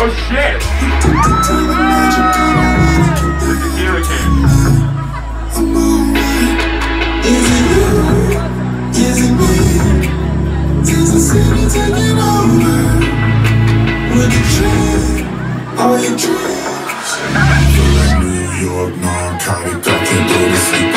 Oh shit! The tequila can. Is it you? Is it me? Is the city taking over? With the dream, all your dreams. I feel like New York, narcotic, I can't go to sleep.